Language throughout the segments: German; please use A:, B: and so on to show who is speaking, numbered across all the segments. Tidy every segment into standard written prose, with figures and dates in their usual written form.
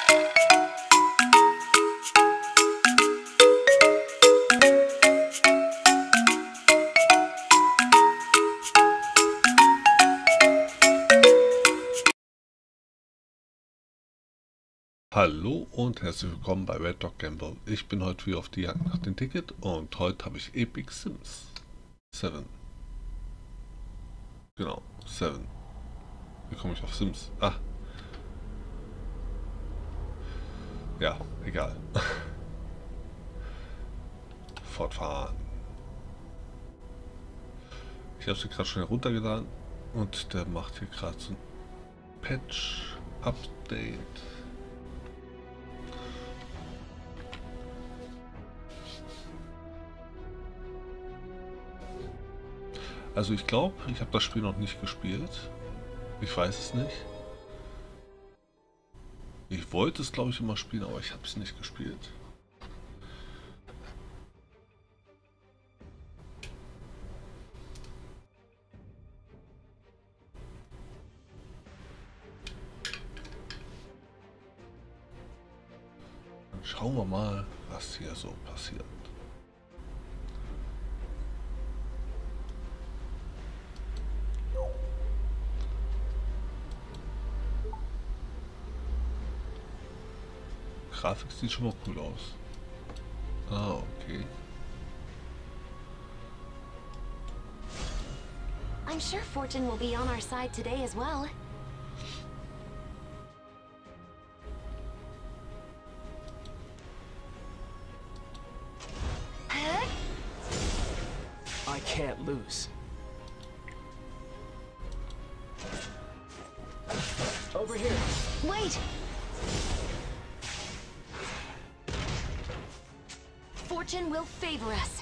A: Hallo und herzlich willkommen bei Red Dog Gamble. Ich bin heute wieder auf die Jagd nach dem Ticket und heute habe ich Epic Sims 7. Genau, 7. Wie komme ich auf Sims? Ah. Ja, egal. Fortfahren. Ich habe sie gerade schon heruntergeladen und der macht hier gerade so ein Patch-Update. Also ich glaube, ich habe das Spiel noch nicht gespielt. Ich weiß es nicht. Ich wollte es, glaube ich, immer spielen, aber ich habe es nicht gespielt. Dann schauen wir mal, was hier so passiert. Grafik sieht schon mal cool aus. Ah, okay.
B: I'm sure fortune will be on our side today as well.
C: I can't lose. Over here.
B: Wait! Fortune will favor us.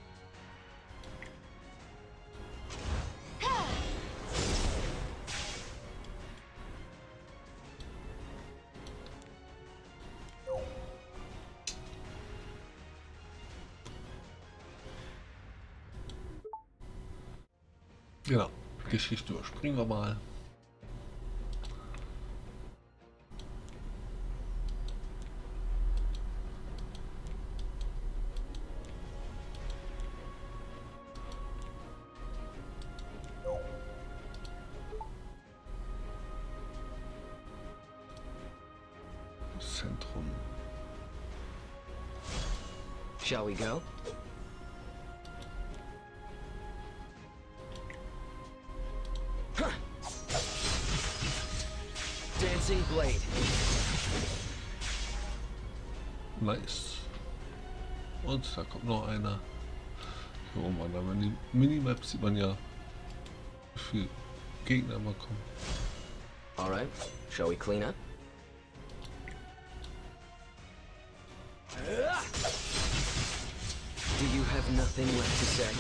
A: Ja, Geschichte überspringen wir mal. Zentrum.
C: Shall we go? Dancing Blade.
A: Nice. Und da kommt noch einer. Hier oben an der Minimap sieht man ja, wie viele Gegner immer kommen.
C: Alright, shall we clean up? Do you have nothing left to say?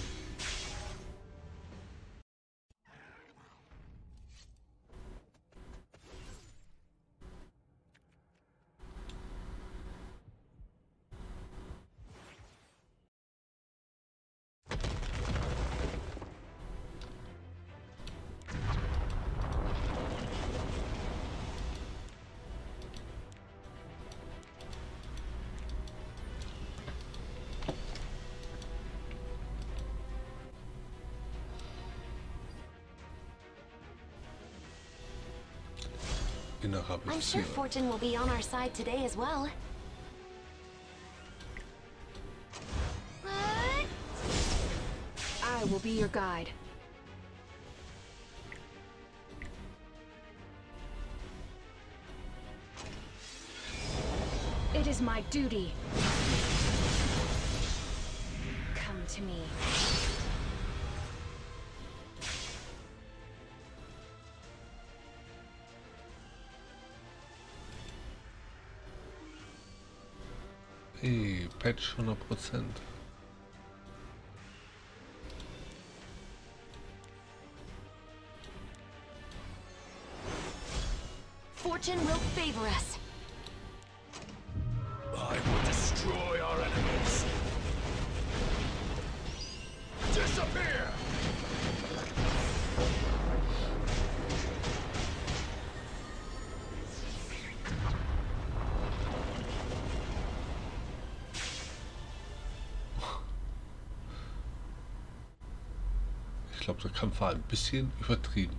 A: Innerer
B: I'm sure
A: Bezirk.
B: fortune will be on our side today as well.
D: I will be your guide. It is my duty. Come to me.
A: Hey, Patch 100%.
B: Fortune will favor us.
E: I will destroy our enemies. Disappear!
A: glaube, der Kampf war ein bisschen übertrieben.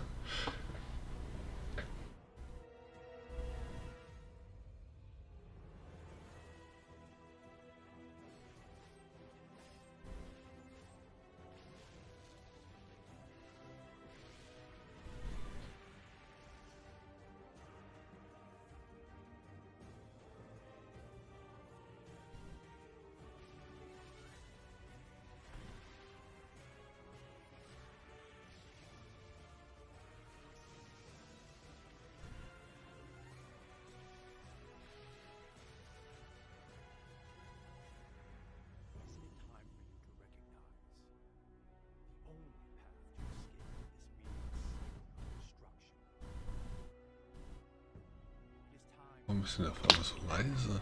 A: Warum ist denn der Fall so leise?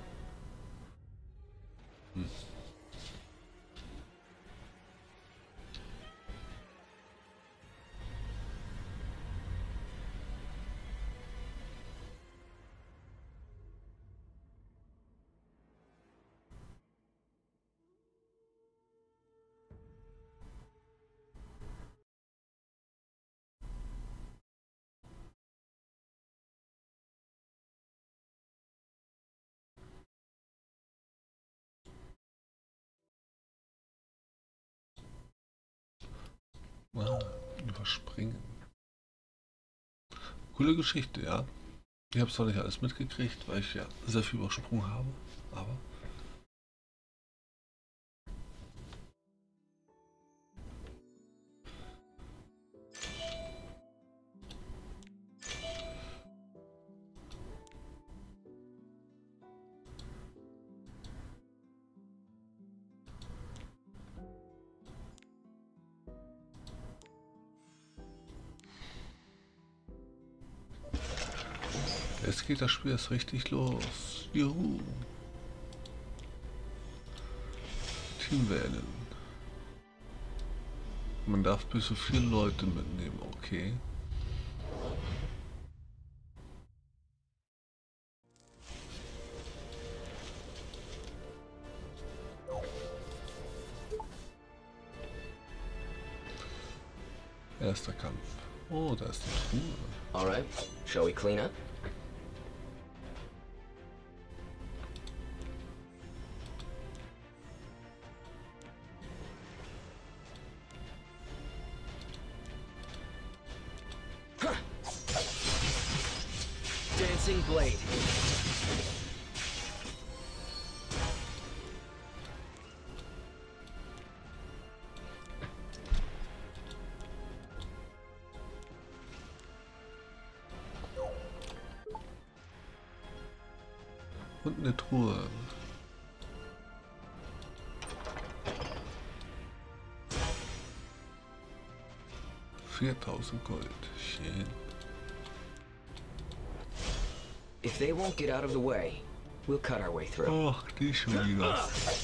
A: Ah, überspringen. Coole Geschichte, ja. Ich habe zwar nicht alles mitgekriegt, weil ich ja sehr viel übersprungen habe, aber jetzt geht das Spiel erst richtig los. Juhu. Team wählen. Man darf bis zu 4 Leute mitnehmen, okay. Erster Kampf. Oh, da ist die Truhe.
C: Alright, shall we clean up? Dancing Blade.
A: Und eine Truhe. $4.000 Gold. Schön.
C: If they won't get out of the way, we'll cut our way through.
A: Ach, die schon wieder.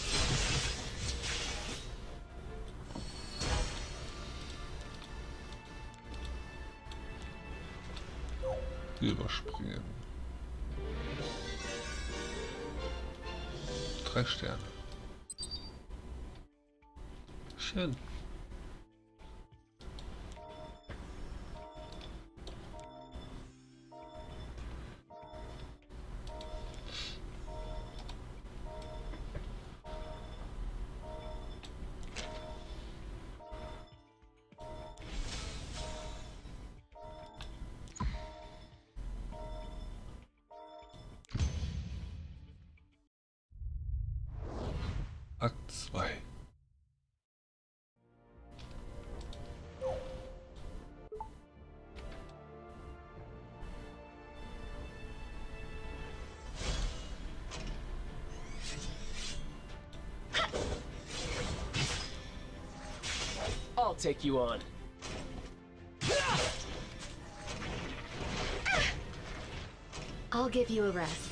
A: Überspringen. 3 Sterne. Schön. Akt 2.
C: I'll take you on.
B: I'll give you a rest.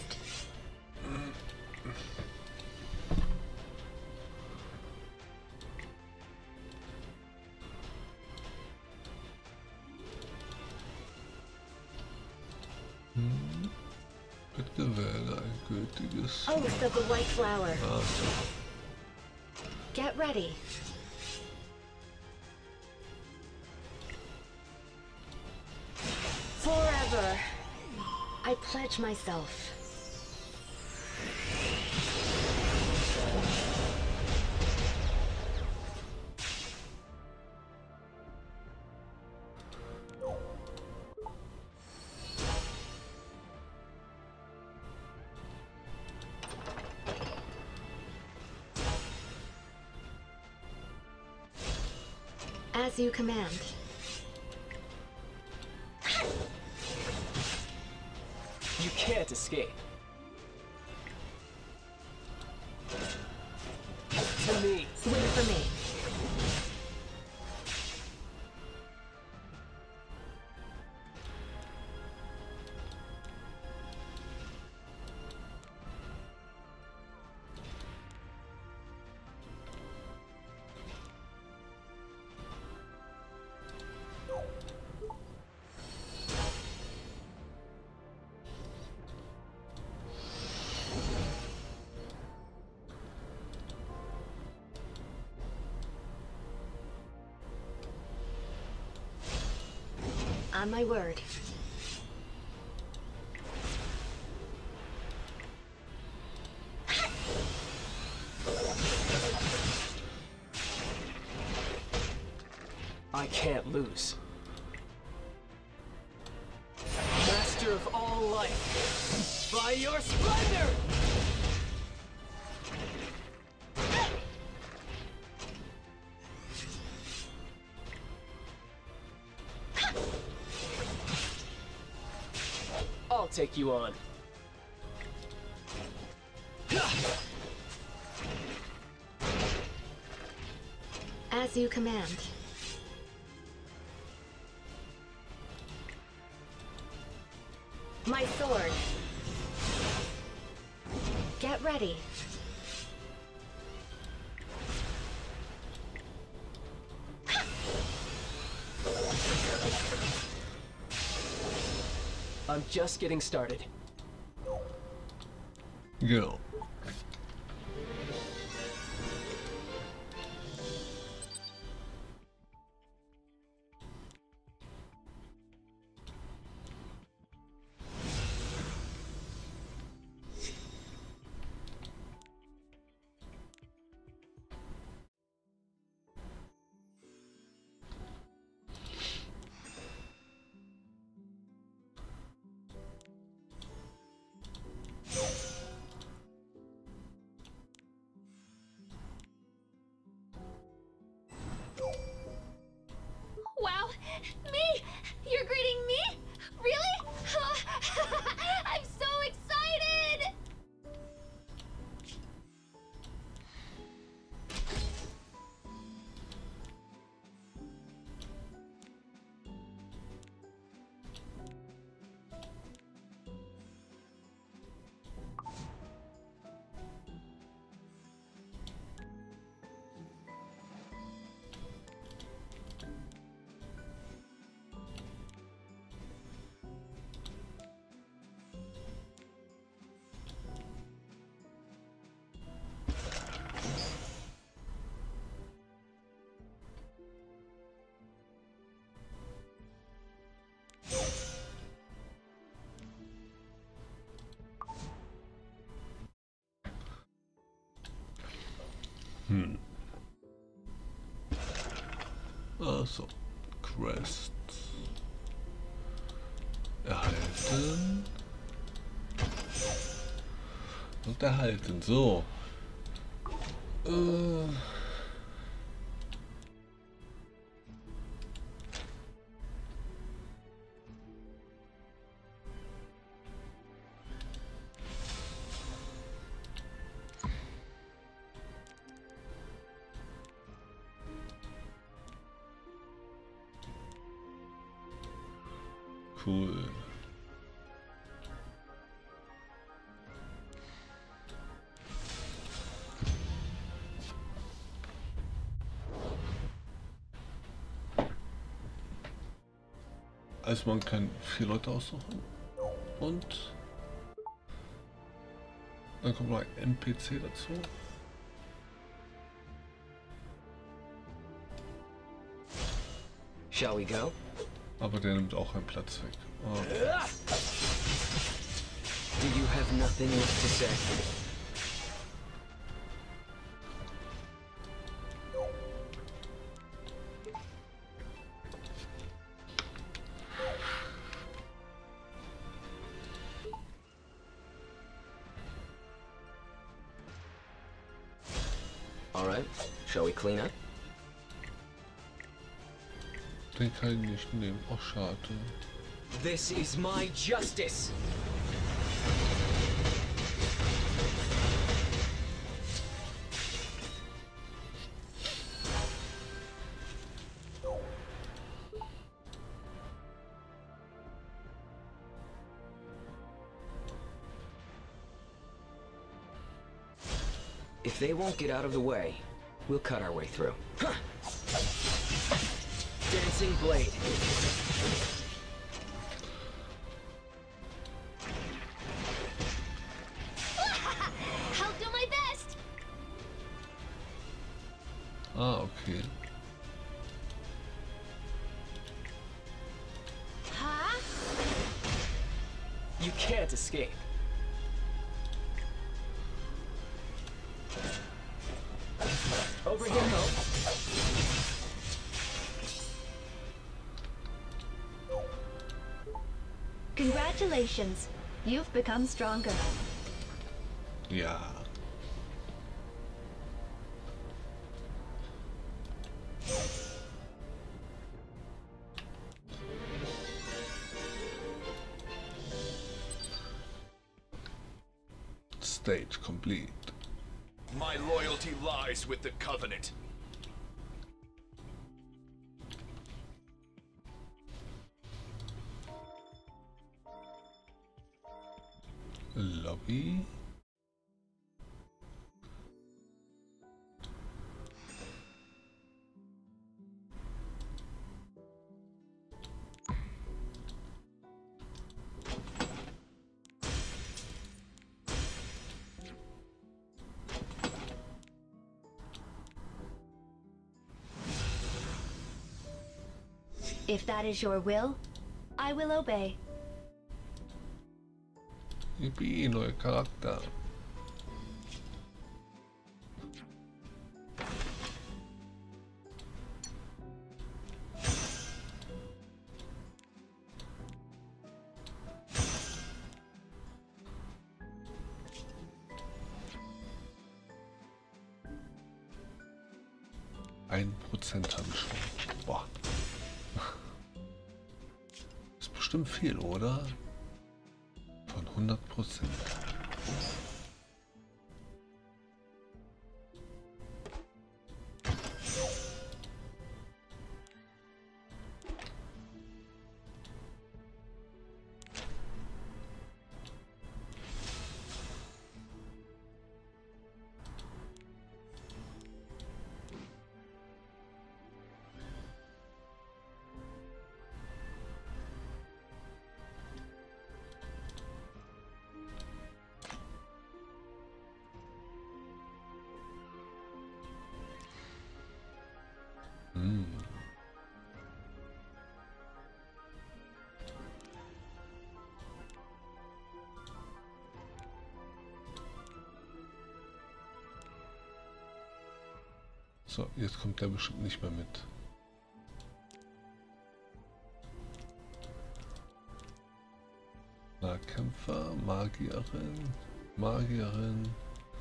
A: Bitte wähle ein gültiges.
B: Oath of the White Flower.
A: Ah,
B: Get ready. Never. I pledge myself. As you command.
C: You can't escape. To me.
B: Wait for me. On my word.
C: I can't lose. Master of all life, by your splendor! I'll take you on.
B: As you command. My sword. Get ready.
C: I'm just getting started.
A: Go.
D: Wow! Me? You're greeting me? Really? I'm so excited!
A: Also, Quest erhalten und erhalten. So. Cool. Also man kann 4 Leute aussuchen und dann kommt noch ein NPC dazu.
C: Shall we go?
A: Aber der nimmt auch einen Platz weg. Oh.
C: Do you have nothing left to say? All right, shall we clean up?
A: Den kann ich nicht nehmen. Oh, schade.
C: This is my justice. If they won't get out of the way, we'll cut our way through. Huh. Dancing blade.
D: I'll do my best.
A: Ah, okay.
D: Huh?
C: You can't escape. Over here, Hope.
D: Congratulations. You've become stronger.
A: Ja. Stage complete.
E: My loyalty lies with the Covenant.
A: Lobby.
D: If that is your will, I will obey.
A: Yippie, neuer Charakter. Ein Prozent habe ich schon. Boah. Ist bestimmt viel, oder? Von 100%. So, jetzt kommt der bestimmt nicht mehr mit. Nahkämpfer, Magierin, Magierin,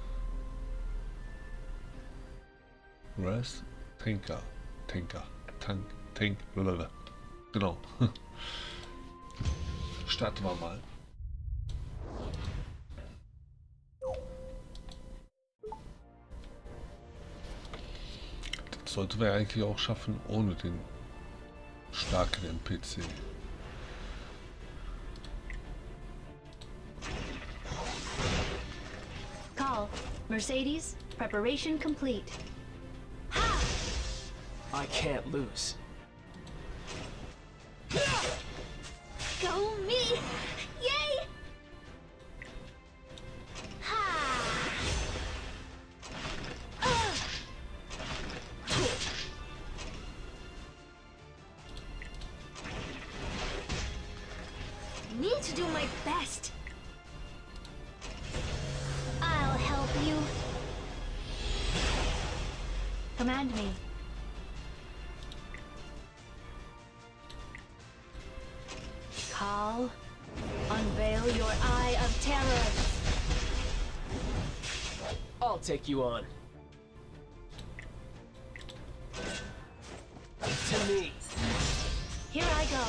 A: Rest, Tanker, Tank, blablabla. Genau. Starten wir mal. Das sollten wir eigentlich auch schaffen ohne den starken NPC.
D: Call. Mercedes, preparation complete.
C: I can't lose.
D: Go me! Yay! Ha! best. I'll help you. Command me. Call. Unveil your eye of terror.
C: I'll take you on. To me.
D: Here I go.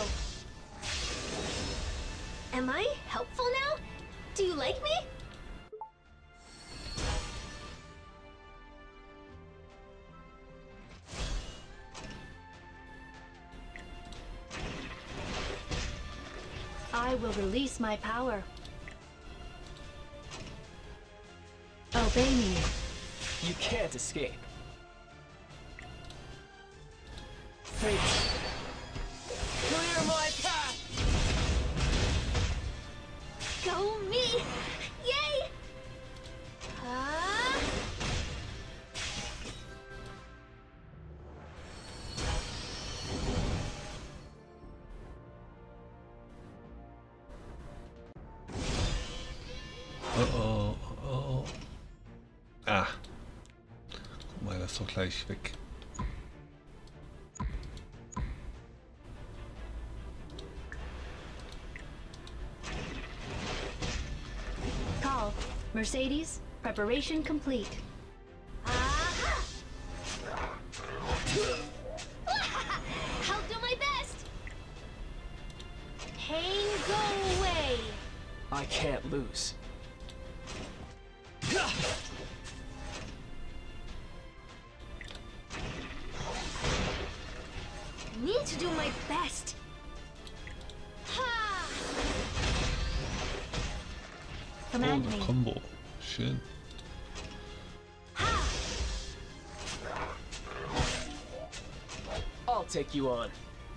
D: Am I helpful now? Do you like me? I will release my power. Obey me.
C: You can't escape. Fate. Clear my path!
D: Go me! Yay! Ah!
A: Oh, oh, oh. Ah. Guck mal, das ist doch gleich weg.
D: Call. Mercedes, preparation complete. Aha! I'll do my best! Pain, go away!
C: I can't lose.
D: Need to do my best. Ha!
A: Oh,
D: Command
A: eine
D: me.
A: Combo. Schön.
D: Ha!
C: I'll take you on.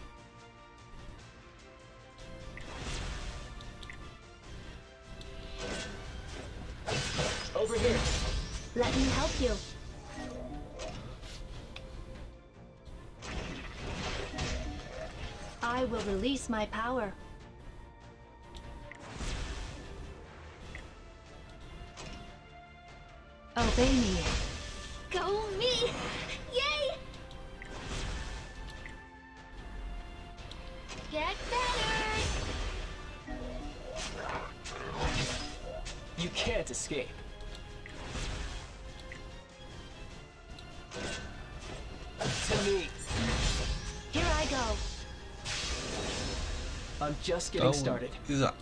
C: Over here.
D: Let me help you. I will release my power. Obey me. Go me! Yay! Get better!
C: You can't escape. To me.
D: Here I go.
C: I'm just getting started.
A: Ist er.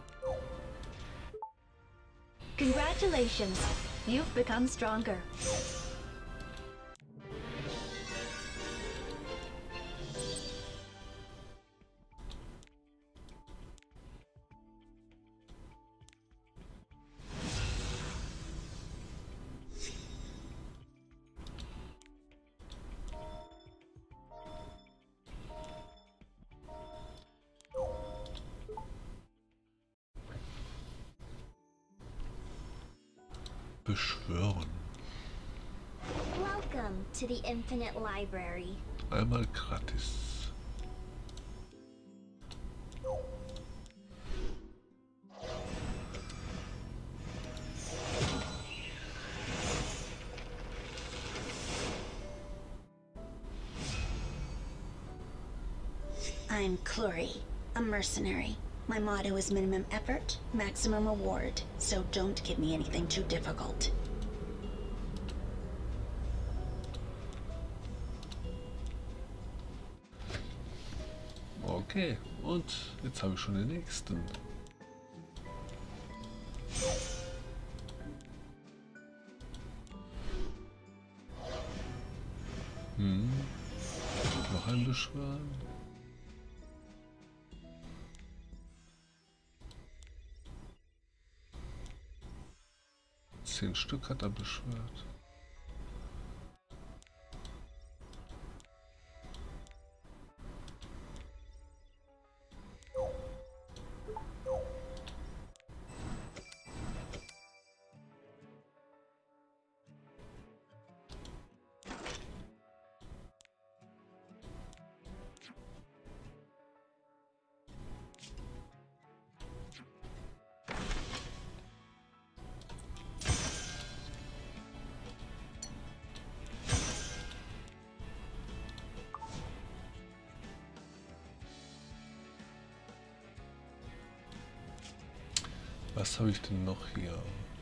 D: Congratulations. You've become stronger.
A: Beschwören.
B: Welcome to the Infinite Library.
A: Einmal gratis.
F: I'm Clury, a mercenary. My motto is minimum effort, maximum reward, so don't give me anything too difficult.
A: Okay, und jetzt habe ich schon den nächsten. Noch ein Beschwören. 10 Stück hat er beschwört. Was habe ich denn noch hier?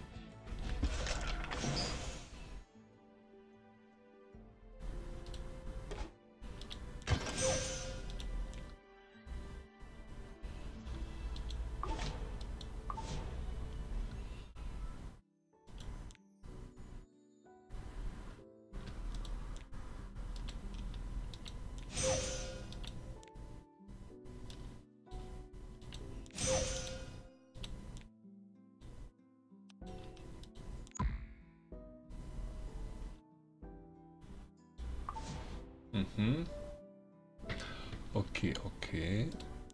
A: Mhm. Okay, okay.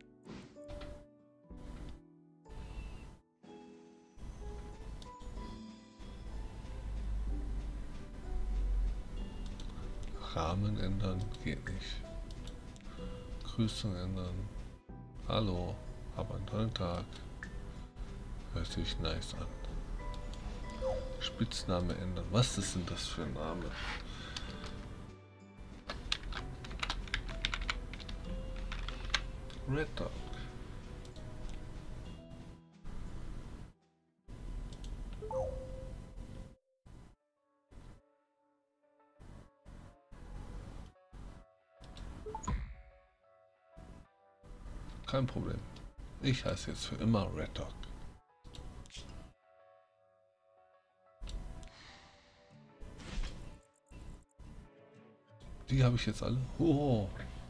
A: Rahmen ändern geht nicht. Grüßung ändern. Hallo, hab einen tollen Tag. Hört sich nice an. Spitzname ändern. Was ist denn das für ein Name? Red Dog. Kein Problem. Ich heiße jetzt für immer Red Dog. Die habe ich jetzt alle. Oh.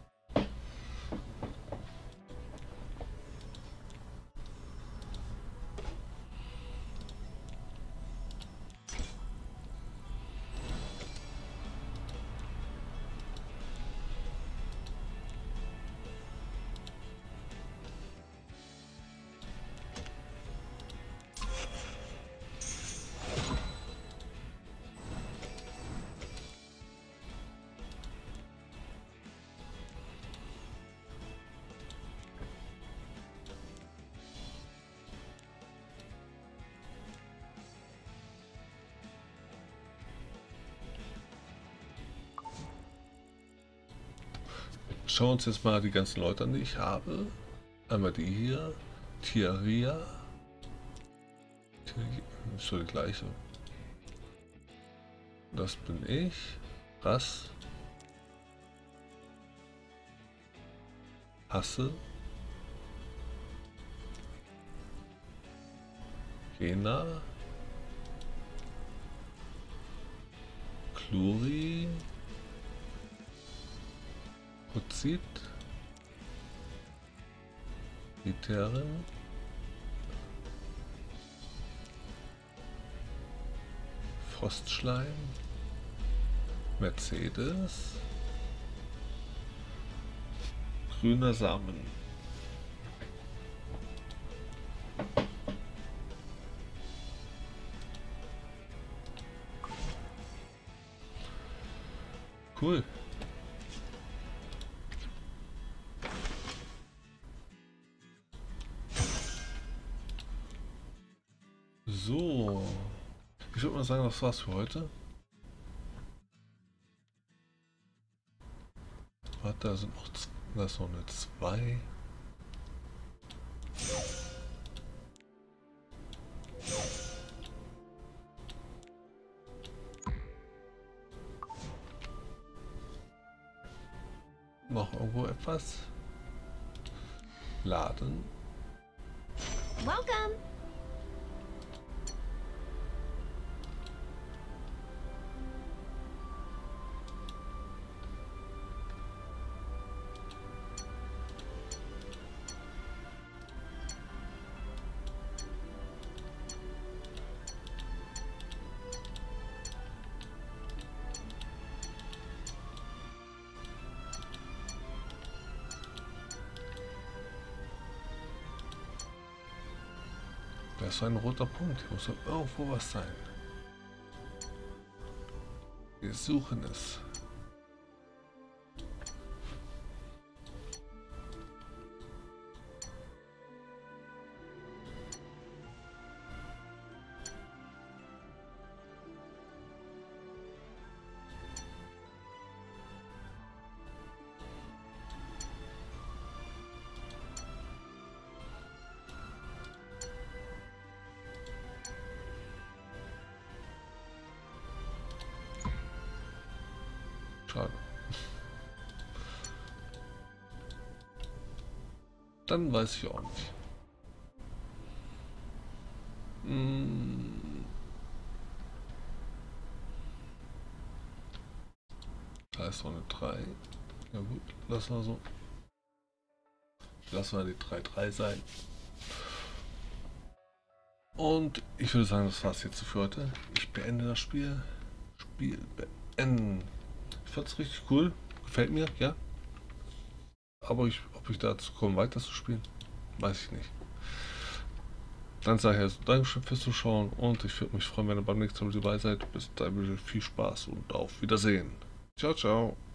A: Schauen wir uns jetzt mal die ganzen Leute an, die ich habe. Einmal die hier. Tiaria. Ist so die gleiche. Das bin ich. Rass. Hasse. Jena. Kluri. Huzit. Iterin. Frostschleim. Mercedes. Grüner Samen. Cool. So. Ich würde mal sagen, das war's für heute. Warte, da sind noch, da ist noch eine 2. Noch irgendwo etwas? Laden.
D: Welcome!
A: Da ist ein roter Punkt. Hier muss doch irgendwo was sein. Wir suchen es. Schade. Dann weiß ich auch nicht. Da ist noch eine 3. Ja gut, lassen wir so. Lassen wir die 3-3 sein. Und ich würde sagen, das war es jetzt für heute. Ich beende das Spiel. Spiel beenden. Ich fand es richtig cool. Gefällt mir, ja. Aber ob ich dazu komme, weiter zu spielen, weiß ich nicht. Dann sage ich also Dankeschön fürs Zuschauen und ich würde mich freuen, wenn ihr beim nächsten Mal dabei seid. Bis dahin, viel Spaß und auf Wiedersehen. Ciao, ciao.